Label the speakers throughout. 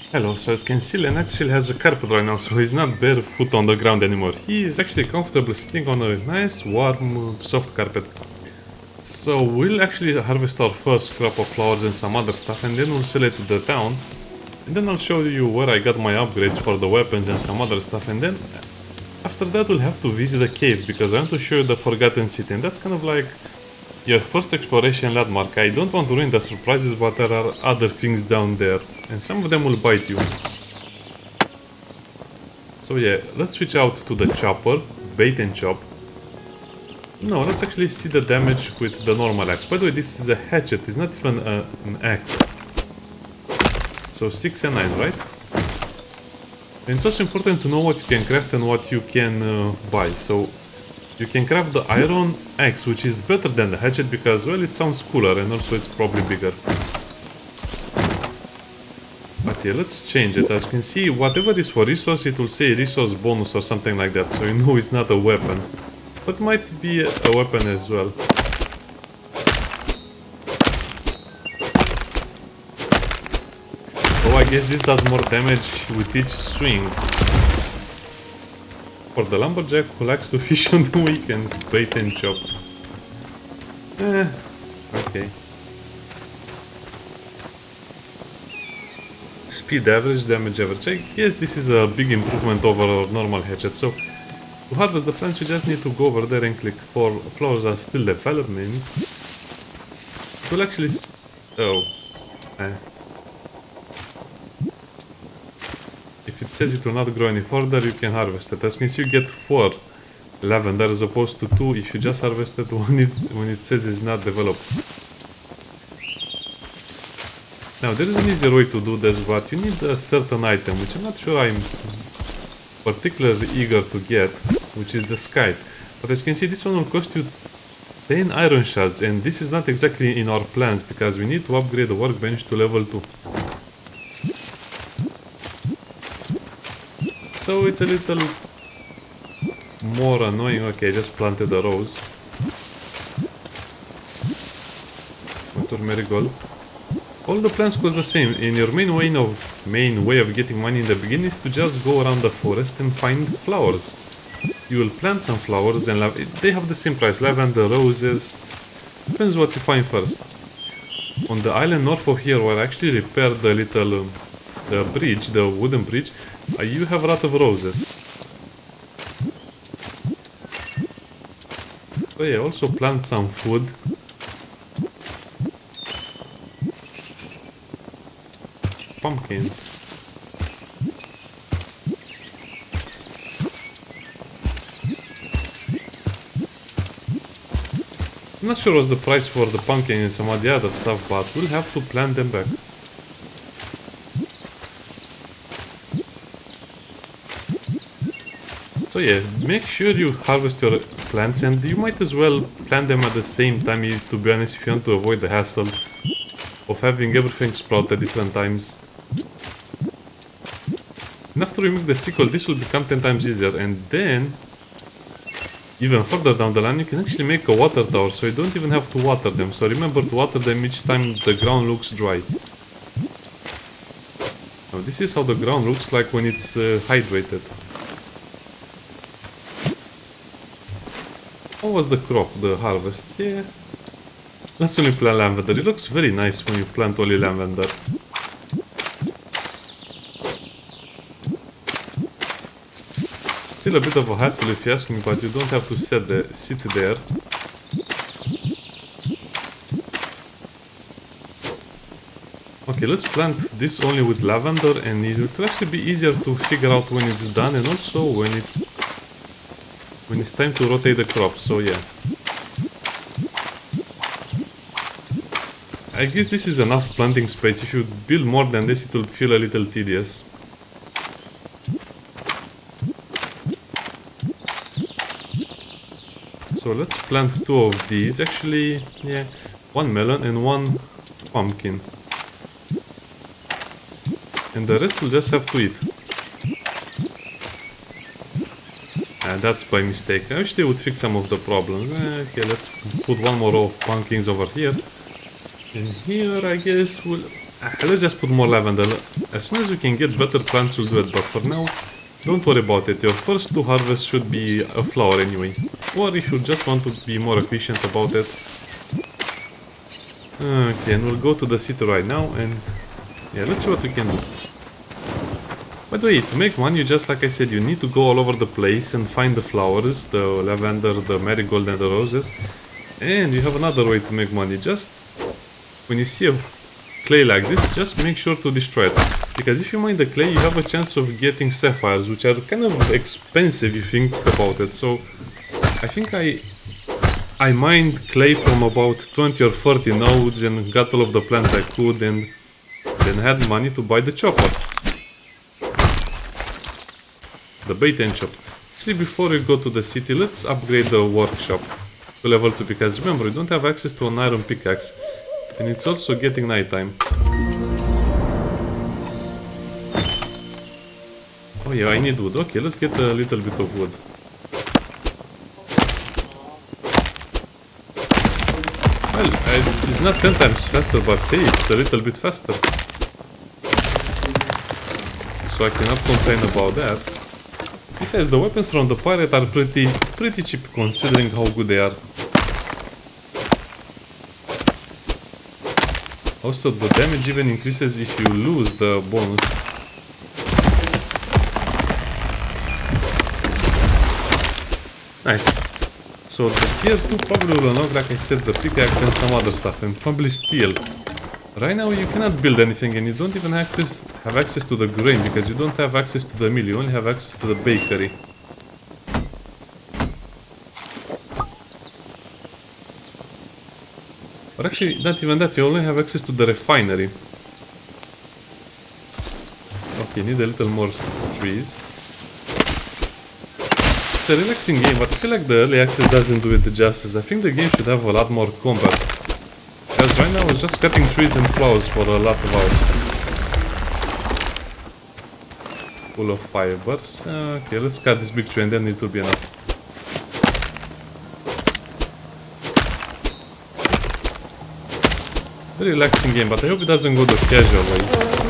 Speaker 1: Hello, so as you can see, Len actually has a carpet right now, so he's not barefoot on the ground anymore. He is actually comfortably sitting on a nice, warm, soft carpet. So we'll actually harvest our first crop of flowers and some other stuff, and then we'll sell it to the town. And then I'll show you where I got my upgrades for the weapons and some other stuff, and then after that we'll have to visit a cave, because I want to show you the Forgotten City, and that's kind of like your first exploration landmark. I don't want to ruin the surprises, but there are other things down there, and some of them will bite you. So yeah, let's switch out to the chopper, bait and chop. No, let's actually see the damage with the normal axe. By the way, this is a hatchet, it's not even an axe. So 6 and 9, right? And it's also important to know what you can craft and what you can buy. So you can craft the iron axe, which is better than the hatchet because, well, it sounds cooler and also it's probably bigger. But yeah, let's change it. As you can see, whatever is for resource, it will say resource bonus or something like that. So you know it's not a weapon. But it might be a weapon as well. Oh, I guess this does more damage with each swing. For the lumberjack who likes to fish on the weekends, bait and chop. Okay. Speed average, damage average. I guess this is a big improvement over our normal hatchet. So to harvest the plants, you just need to go over there and click for flowers are still development. It will actually... If it says it will not grow any further, you can harvest it. As you can see, you get 4 lavender as opposed to 2 if you just harvest it when it says it's not developed. Now, there is an easier way to do this, but you need a certain item, which I'm not sure I'm particularly eager to get, which is the scythe. But as you can see, this one will cost you 10 iron shards, and this is not exactly in our plans, because we need to upgrade the workbench to level 2. So it's a little more annoying. Okay, just planted a rose. Water marigold. All the plants cost the same. In your main way of getting money in the beginning is to just go around the forest and find flowers. You will plant some flowers and they have the same price. Lavender, roses. Depends what you find first. On the island north of here, where I actually repaired the little the bridge, the wooden bridge, you have a lot of roses. So yeah, also plant some food. Pumpkin. I'm not sure what's the price for the pumpkin and some of the other stuff, but we'll have to plant them back. So yeah, make sure you harvest your plants, and you might as well plant them at the same time, to be honest, if you want to avoid the hassle of having everything sprout at different times. And after we make the sickle, this will become 10 times easier, and then even further down the line you can actually make a water tower, so you don't even have to water them. So remember to water them each time the ground looks dry. Now this is how the ground looks like when it's hydrated. How was the crop, the harvest? Yeah. Let's only plant lavender. It looks very nice when you plant only lavender. Still a bit of a hassle if you ask me, but you don't have to sit there. Okay, let's plant this only with lavender, and it will actually be easier to figure out when it's done, and also when it's time to rotate the crop. So yeah, I guess this is enough planting space. If you build more than this, it will feel a little tedious. So let's plant 2 of these. Actually, yeah, 1 melon and 1 pumpkin, and the rest we'll just have to eat. That's by mistake. I wish they would fix some of the problems. Okay, let's put 1 more row of pumpkins over here. And here, I guess, let's just put more lavender. As soon as we can get better plants, we'll do it, but for now, don't worry about it. Your first 2 harvests should be a flower anyway. Or if you just want to be more efficient about it. Okay, and we'll go to the city right now and yeah, let's see what we can do. By the way, to make money, just like I said, you need to go all over the place and find the flowers, the lavender, the marigold and the roses. And you have another way to make money. Just when you see a clay like this, just make sure to destroy it. Because if you mine the clay, you have a chance of getting sapphires, which are kind of expensive if you think about it. So I think I mined clay from about 20 or 30 nodes and got all of the plants I could, and then had money to buy the chopper. The bait and chop. Actually, before we go to the city, let's upgrade the workshop to level 2, because remember, we don't have access to an iron pickaxe, and it's also getting nighttime. Oh yeah, I need wood. Okay, let's get a little bit of wood. Well, it's not 10 times faster, but hey, it's a little bit faster. So I cannot complain about that. Besides, the weapons from the pirate are pretty cheap considering how good they are. Also, the damage even increases if you lose the bonus. Nice. So the tier 2 probably will unlock, like I said, the pickaxe and some other stuff, and probably steel. Right now you cannot build anything, and you don't even have access to the grain, because you don't have access to the mill, you only have access to the bakery. Or actually, not even that, you only have access to the refinery. Okay, need a little more trees. It's a relaxing game, but I feel like the early access doesn't do it justice. I think the game should have a lot more combat. Because right now it's just cutting trees and flowers for a lot of hours. Full of fibers. Okay, let's cut this big tree and then it will be enough. Very relaxing game, but I hope it doesn't go the casual way.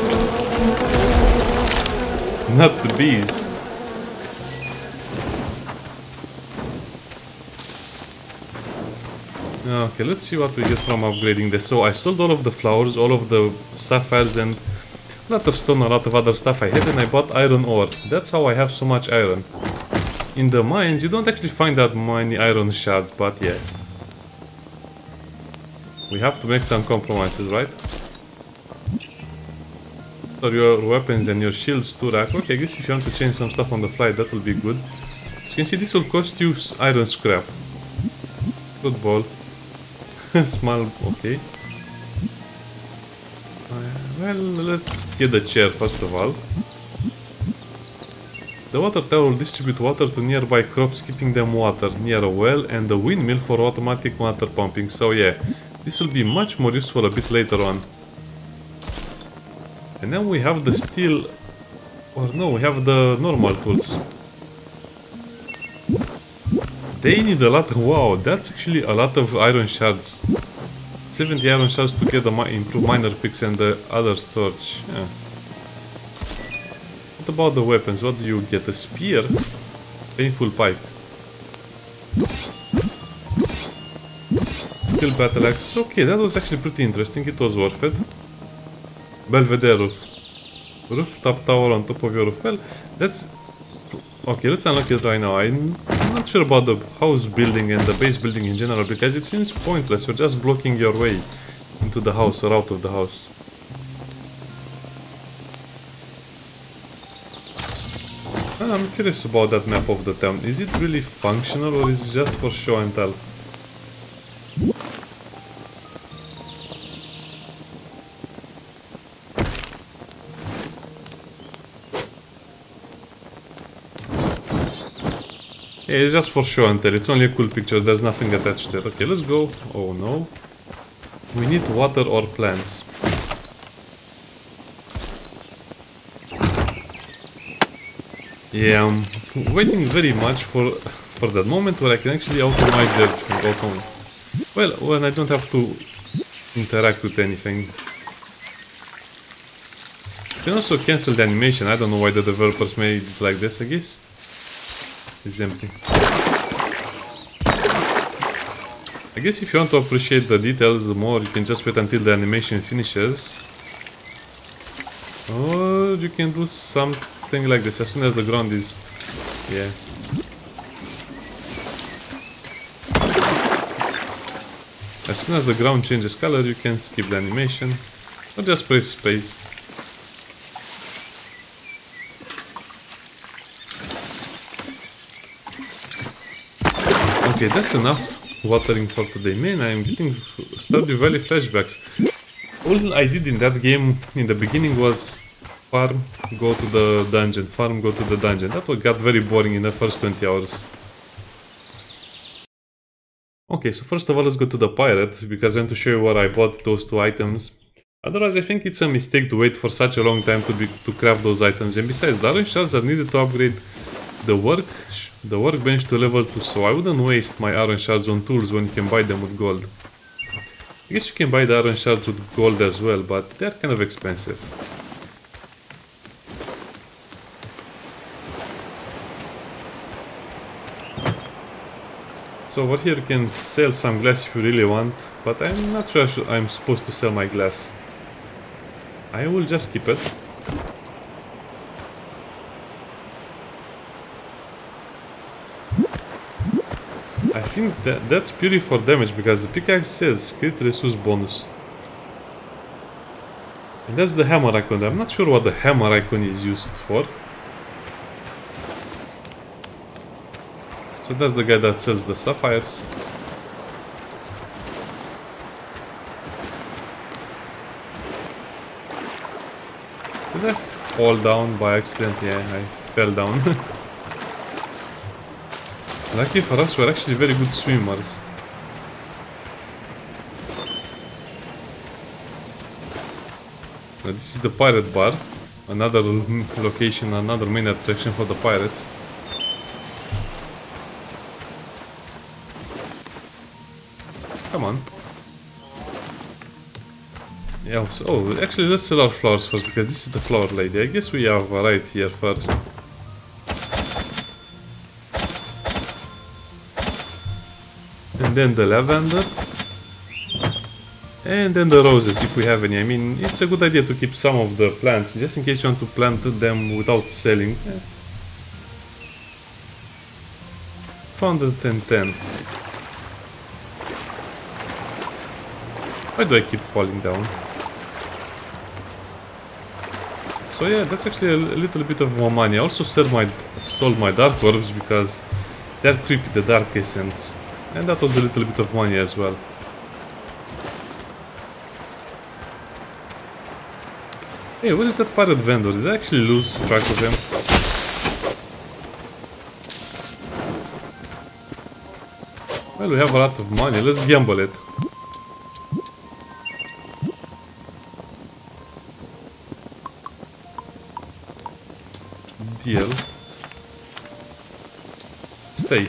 Speaker 1: Not the bees. Okay, let's see what we get from upgrading this. So I sold all of the flowers, all of the sapphires, and a lot of stone, a lot of other stuff I had, and I bought iron ore. That's how I have so much iron. In the mines, you don't actually find that many iron shards, but yeah. We have to make some compromises, right? For your weapons and your shields too, Rack. Okay, I guess if you want to change some stuff on the fly, that will be good. As you can see, this will cost you iron scrap. Good ball. Small, okay. Well, let's get the chair first of all. The water tower will distribute water to nearby crops, keeping them water near a well, and the windmill for automatic water pumping. So yeah, this will be much more useful a bit later on. And then we have the steel, or no, we have the normal tools. They need a lot. Wow, that's actually a lot of iron shards. 70 iron shards to get the improved miner picks and the other torch. Yeah. What about the weapons? What do you get? A spear? Painful pipe. Steel battle axe. Okay, that was actually pretty interesting. It was worth it. Belvedere roof. Rooftop tower on top of your roof. Well, that's... Okay, let's unlock it right now. I'm not sure about the house building and the base building in general, because it seems pointless. You're just blocking your way into the house or out of the house. I'm curious about that map of the town. Is it really functional, or is it just for show and tell? Yeah, it's just for show and tell. It's only a cool picture. There's nothing attached to it. Okay, let's go. Oh no. We need water or plants. Yeah, I'm waiting very much for that moment where I can actually automate everything. Well, when I don't have to interact with anything. can also cancel the animation. I don't know why the developers made it like this, I guess. It's empty. I guess if you want to appreciate the details more, you can just wait until the animation finishes. Or you can do something like this as soon as the ground is... yeah. As soon as the ground changes color, you can skip the animation. Or just press space. Okay, that's enough watering for today. Man, I'm getting Stardew Valley flashbacks. All I did in that game in the beginning was farm, go to the dungeon, farm, go to the dungeon. That got very boring in the first 20 hours. Okay, so first of all, let's go to the pirate, because I want to show you where I bought those two items. Otherwise, I think it's a mistake to wait for such a long time to craft those items. And besides, the iron shards are needed to upgrade the workbench to level 2, so I wouldn't waste my iron shards on tools when you can buy them with gold. I guess you can buy the iron shards with gold as well, but they're kind of expensive. So over here you can sell some glass if you really want, but I'm not sure I'm supposed to sell my glass. I will just keep it. I think that's purely for damage, because the pickaxe says crit resource bonus. And that's the hammer icon. I'm not sure what the hammer icon is used for. So that's the guy that sells the sapphires. Did I fall down by accident? Yeah, I fell down. Lucky for us, we're actually very good swimmers. Now, this is the pirate bar. Another location, another main attraction for the pirates. Come on. Yeah, so, oh, actually let's sell our flowers first, because this is the flower lady. I guess we have right here first. And then the lavender. And then the roses, if we have any. I mean, it's a good idea to keep some of the plants, just in case you want to plant them without selling. 210. Why do I keep falling down? So yeah, that's actually a little bit of more money. I also sold my dark orbs because they're creepy, the dark essence. And that was a little bit of money as well. Hey, what is that pirate vendor? Did I actually lose track of him? Well, we have a lot of money. Let's gamble it. Deal. Stay.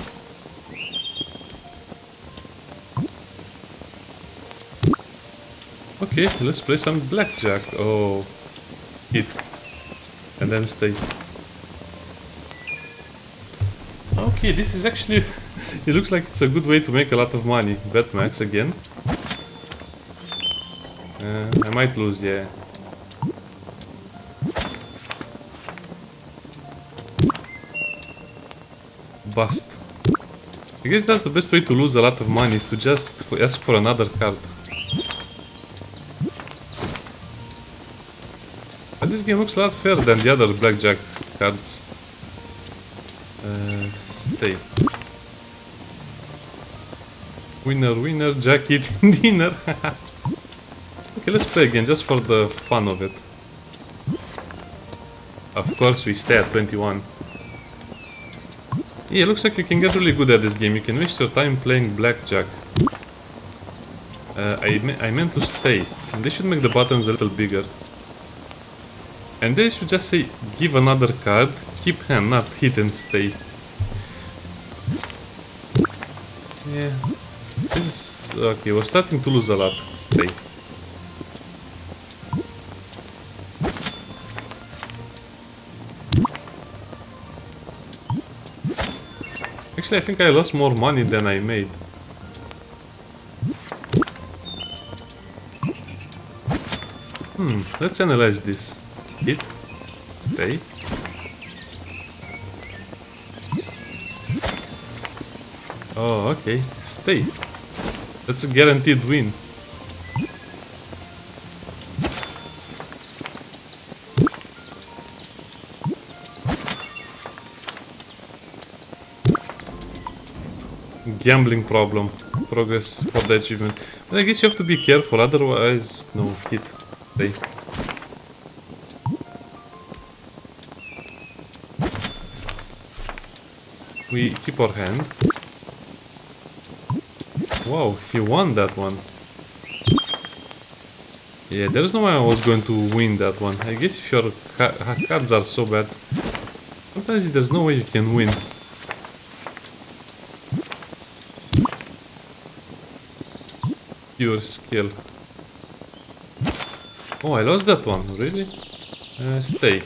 Speaker 1: Okay, let's play some blackjack. Oh, hit. And then stay. Okay, this is actually... it looks like it's a good way to make a lot of money. Bet max again. I might lose, yeah. Bust. I guess that's the best way to lose a lot of money, is to just ask for another card. But this game looks a lot fairer than the other blackjack cards. Stay. Winner, winner, jack eating dinner. Okay, let's play again, just for the fun of it. Of course, we stay at 21. Yeah, looks like you can get really good at this game. You can waste your time playing blackjack. I meant to stay. And they should make the buttons a little bigger. And they should just say, give another card, keep hand, not hit and stay. Yeah. This is... okay, we're starting to lose a lot. Stay. Actually, I think I lost more money than I made. Let's analyze this. Hit. Stay. Oh, okay. Stay. That's a guaranteed win. Gambling problem. Progress for the achievement. But I guess you have to be careful, otherwise, no, hit. Stay. We keep our hand. Wow, he won that one. Yeah, there's no way I was going to win that one. I guess if your cards are so bad, sometimes there's no way you can win. Pure skill. Oh, I lost that one, really? Stay.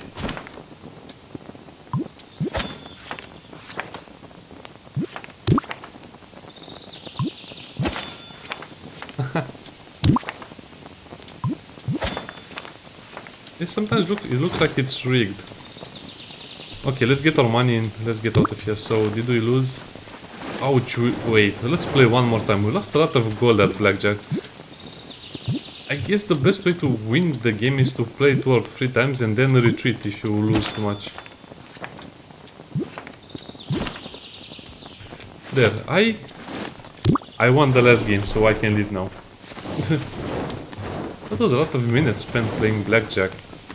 Speaker 1: Sometimes it looks like it's rigged. Okay, let's get our money in. Let's get out of here. So, did we lose? Ouch, wait. Let's play one more time. We lost a lot of gold at blackjack. I guess the best way to win the game is to play 2 or 3 times and then retreat if you lose too much. There, I won the last game, so I can leave now. That was a lot of minutes spent playing blackjack.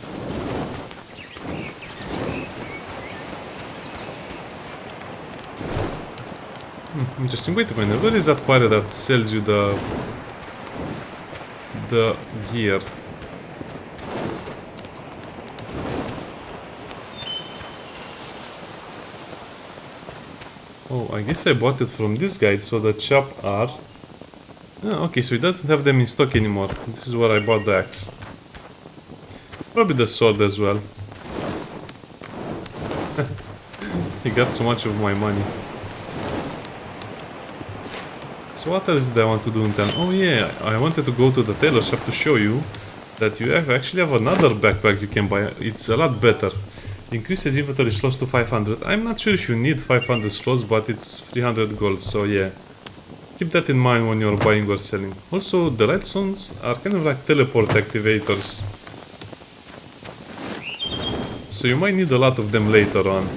Speaker 1: Interesting. Wait a minute. What is that pirate that sells you the gear? Oh, I guess I bought it from this guy. So the chop are. Oh, okay, so he doesn't have them in stock anymore. This is where I bought the axe. Probably the sword as well. He got so much of my money. So what else did I want to do in town? Oh yeah, I wanted to go to the tailor shop to show you that you actually have another backpack you can buy. It's a lot better. Increases inventory slots to 500. I'm not sure if you need 500 slots, but it's 300 gold, so yeah. Keep that in mind when you're buying or selling. Also, the light zones are kind of like teleport activators. So you might need a lot of them later on.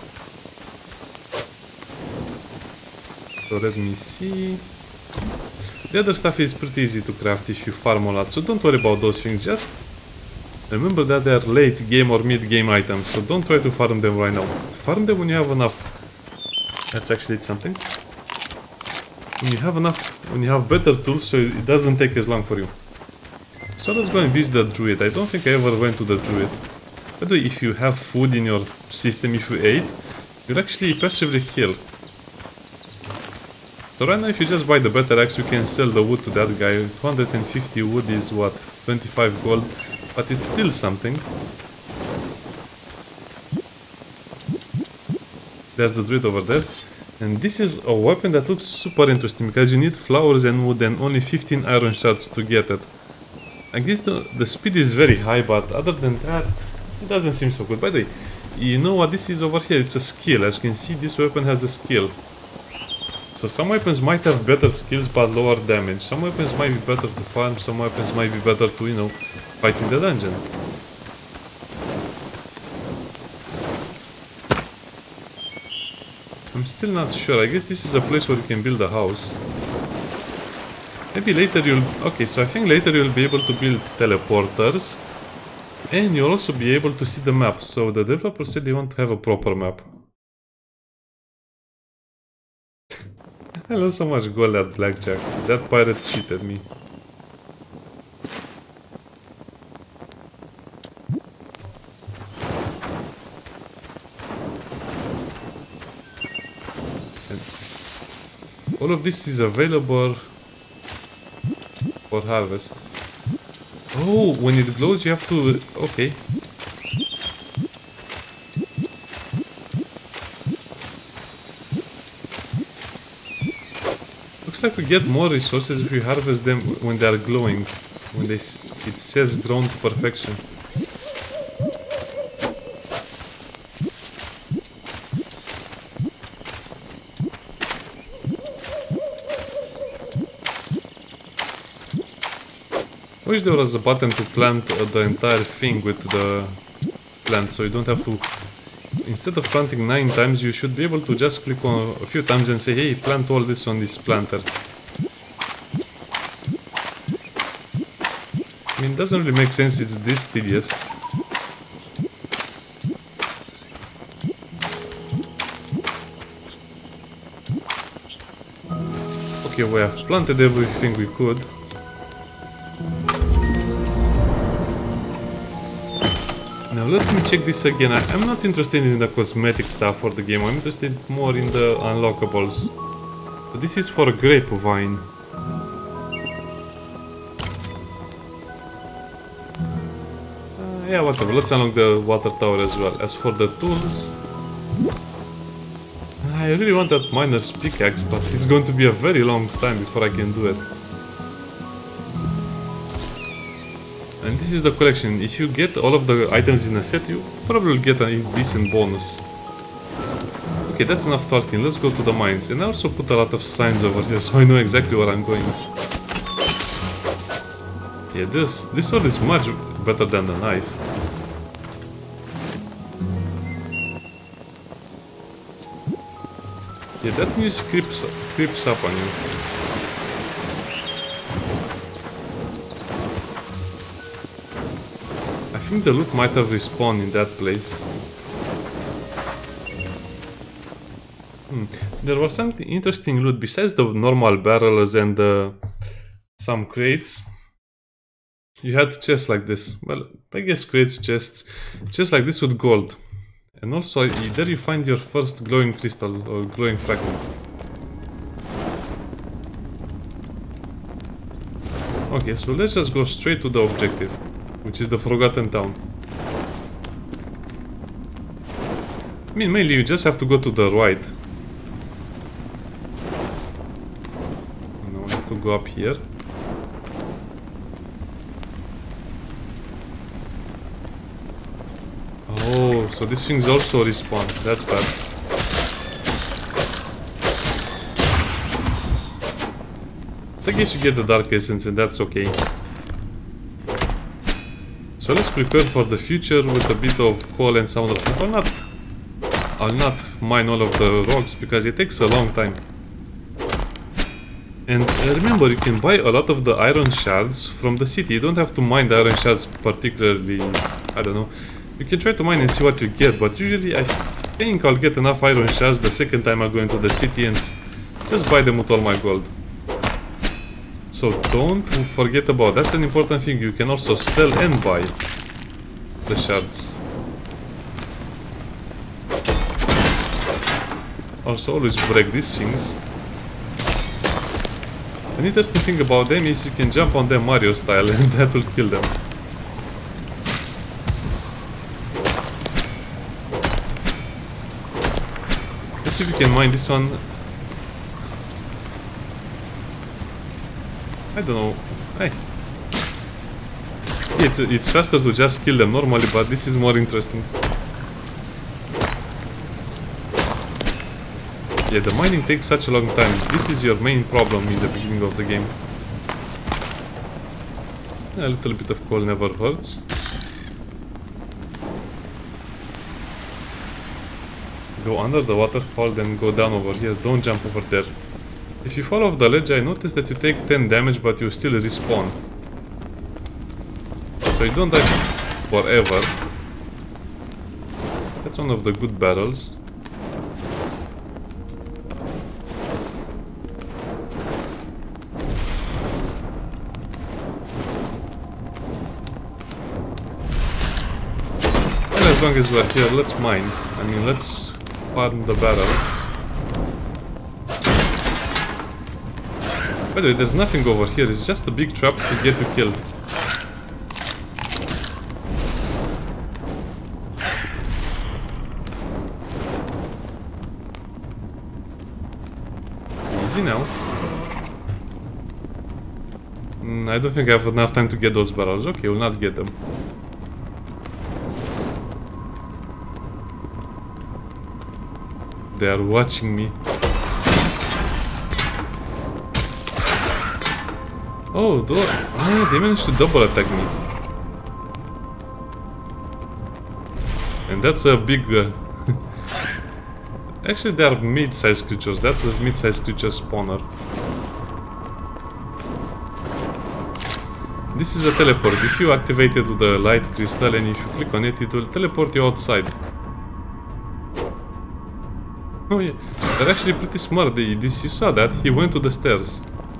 Speaker 1: So let me see. The other stuff is pretty easy to craft if you farm a lot, so don't worry about those things. Just remember that they're late game or mid game items, so don't try to farm them right now. Farm them when you have enough. That's actually something. When you have enough, when you have better tools, so it doesn't take as long for you. So let's go and visit the druid. I don't think I ever went to the druid. By the way, if you have food in your system, if you ate, you'll actually passively heal. So right now, if you just buy the better axe, you can sell the wood to that guy. 250 wood is what? 25 gold, but it's still something. There's the druid over there. And this is a weapon that looks super interesting because you need flowers and wood and only 15 iron shards to get it. I guess the speed is very high, but other than that, it doesn't seem so good. By the way, you know what this is over here? It's a skill. As you can see, this weapon has a skill. So some weapons might have better skills but lower damage. Some weapons might be better to farm, some weapons might be better to, you know, fight in the dungeon. I'm still not sure. I guess this is a place where you can build a house. Maybe later you'll... Okay, so I think later you'll be able to build teleporters. And you'll also be able to see the map. So the developer said they want to have a proper map. I lost so much gold at blackjack. That pirate cheated me. And all of this is available for harvest. Oh, when it glows you have to... Okay. looks like we get more resources if we harvest them when they are glowing. When it says grown to perfection. I wish there was a button to plant the entire thing with the plant, so you don't have to... Instead of planting 9 times, you should be able to just click on a few times and say, hey, plant all this on this planter. I mean, it doesn't really make sense, it's this tedious. Okay, we have planted everything we could. Now let me check this again. I'm not interested in the cosmetic stuff for the game, I'm interested more in the unlockables. So this is for grapevine. Yeah, whatever, let's unlock the water tower as well. As for the tools... I really want that miner's pickaxe, but it's going to be a very long time before I can do it. And this is the collection. If you get all of the items in a set, you probably get a decent bonus. Okay, that's enough talking. Let's go to the mines. And I also put a lot of signs over here, so I know exactly where I'm going. Yeah, this sword is much better than the knife. Yeah, that news creeps up on you. I think the loot might have respawned in that place. There was something interesting loot besides the normal barrels and some crates. You had chests like this. Well, I guess crates, chests like this with gold. And also, there you find your first glowing crystal or glowing fragment. Okay, so let's just go straight to the objective, which is the Forgotten Town. I mean, mainly you just have to go to the right. Now I have to go up here. Oh, so these things also respawn. That's bad. I guess you get the Dark Essence and that's okay. So let's prepare for the future with a bit of coal and some other stuff. I'll not mine all of the rocks because it takes a long time. And remember, you can buy a lot of the iron shards from the city. You don't have to mine the iron shards particularly, I don't know. You can try to mine and see what you get, but usually I think I'll get enough iron shards the second time I go into the city and just buy them with all my gold. So don't forget about that's an important thing. You can also sell and buy the shards. Also always break these things. An interesting thing about them is you can jump on them Mario style and that will kill them. Let's see if we can mine this one. I don't know. Hey. It's faster to just kill them normally, but this is more interesting. Yeah, the mining takes such a long time. This is your main problem in the beginning of the game. A little bit of coal never hurts. Go under the waterfall, then go down over here. Don't jump over there. If you fall off the ledge, I noticed that you take 10 damage, but you still respawn. So you don't die forever. That's one of the good barrels. And as long as we're here, let's mine. I mean, let's farm the barrels. By the way, there's nothing over here, it's just a big trap to get you killed. Easy now. I don't think I have enough time to get those barrels. Okay, we'll not get them. They are watching me. Oh, they managed to double attack me. And that's a big... Actually, they are mid-sized creatures. That's a mid-sized creature spawner. This is a teleport. If you activate it with the light crystal and if you click on it, it will teleport you outside. Oh yeah, they're actually pretty smart. You saw that? He went to the stairs.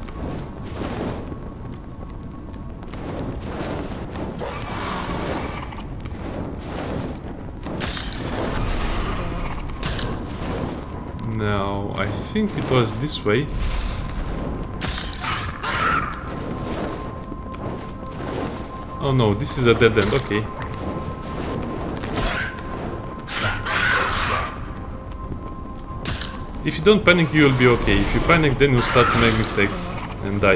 Speaker 1: Now, I think it was this way. Oh no, this is a dead end, okay. If you don't panic, you will be okay. If you panic, then you'll start to make mistakes and die.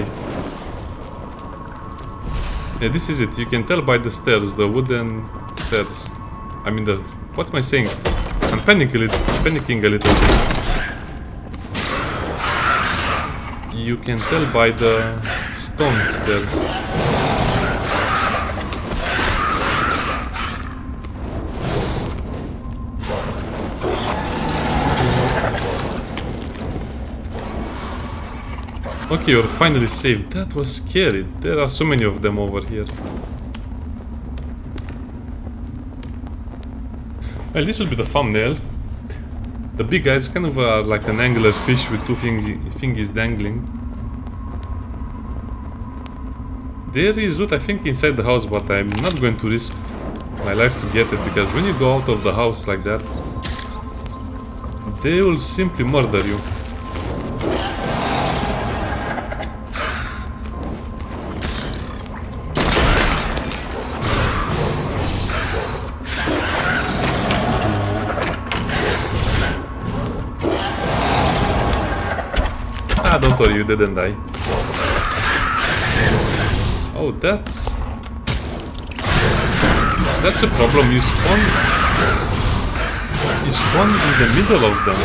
Speaker 1: Yeah, this is it. You can tell by the stairs, the wooden stairs. I mean the... What am I saying? I'm panicking a little bit. You can tell by the stone stairs. Okay, you're finally saved. That was scary. There are so many of them over here. Well, this will be the thumbnail. The big guys kind of are like an angler fish with two thingies dangling. There is loot, I think, inside the house, but I'm not going to risk my life to get it, because when you go out of the house like that, they will simply murder you. Don't worry, you didn't die. Oh, that's a problem. You spawn in the middle of them.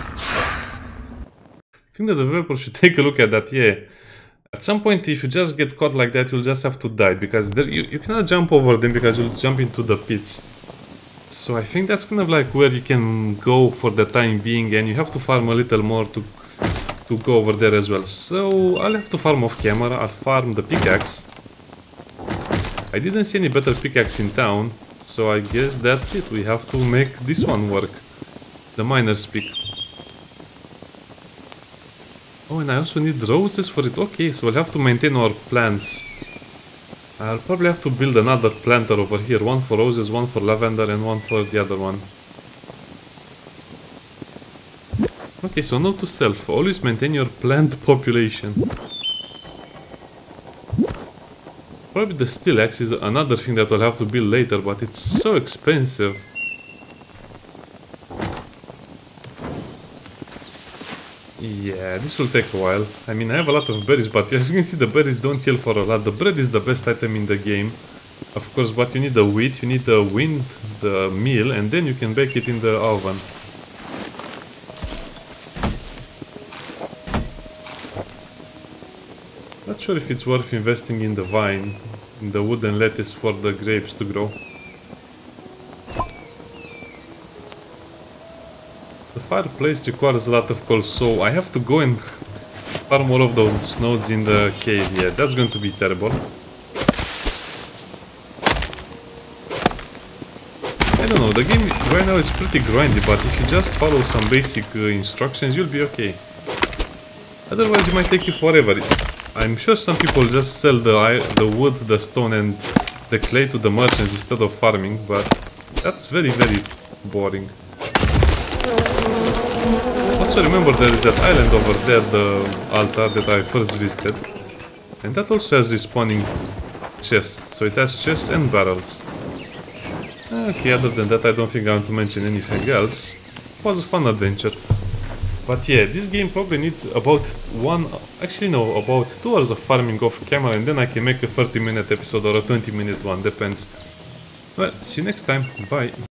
Speaker 1: I think the developer should take a look at that. Yeah, at some point, if you just get caught like that, you'll just have to die, because there, you cannot jump over them, because you'll jump into the pits. So I think that's kind of like where you can go for the time being, and you have to farm a little more to go over there as well. So I'll have to farm off camera. I'll farm the pickaxe. I didn't see any better pickaxe in town, so I guess that's it. We have to make this one work. The miner's pick. Oh, and I also need roses for it. Okay, so we'll have to maintain our plants. I'll probably have to build another planter over here. One for roses, one for lavender, and one for the other one. Okay, so note to self, always maintain your plant population. Probably the steel axe is another thing that I'll have to build later, but it's so expensive. Yeah, this will take a while. I mean, I have a lot of berries, but as you can see, the berries don't heal for a lot. The bread is the best item in the game, of course, but you need the wheat, you need the wind, the meal, and then you can bake it in the oven. Not sure if it's worth investing in the vine, in the wooden lettuce for the grapes to grow. The fireplace requires a lot of coal, so I have to go and farm all of those nodes in the cave. Yeah, that's going to be terrible. I don't know, the game right now is pretty grindy, but if you just follow some basic instructions, you'll be okay. Otherwise, it might take you forever. I'm sure some people just sell the wood, the stone, and the clay to the merchants instead of farming, but that's very, very boring. Also remember, there is that island over there, the altar that I first visited, and that also has respawning chests, so it has chests and barrels. Okay, other than that, I don't think I want to mention anything else. It was a fun adventure. But yeah, this game probably needs about about 2 hours of farming off camera, and then I can make a 30-minute episode or a 20-minute one, depends. Well, see you next time, bye!